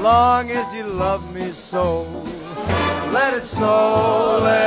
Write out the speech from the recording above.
long as you love me so. Let it snow, let